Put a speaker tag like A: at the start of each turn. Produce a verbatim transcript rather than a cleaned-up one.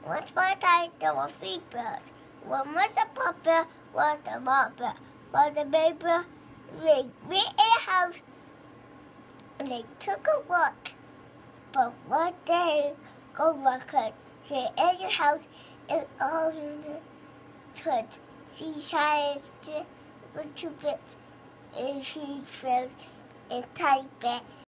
A: Once upon a time, there were three bears. One was a papa, was the mama. For the baby, they went in a house and they took a walk. But one day, Goldilocks came in the house and all in the church. She tried to two bits and she fell in tight bed.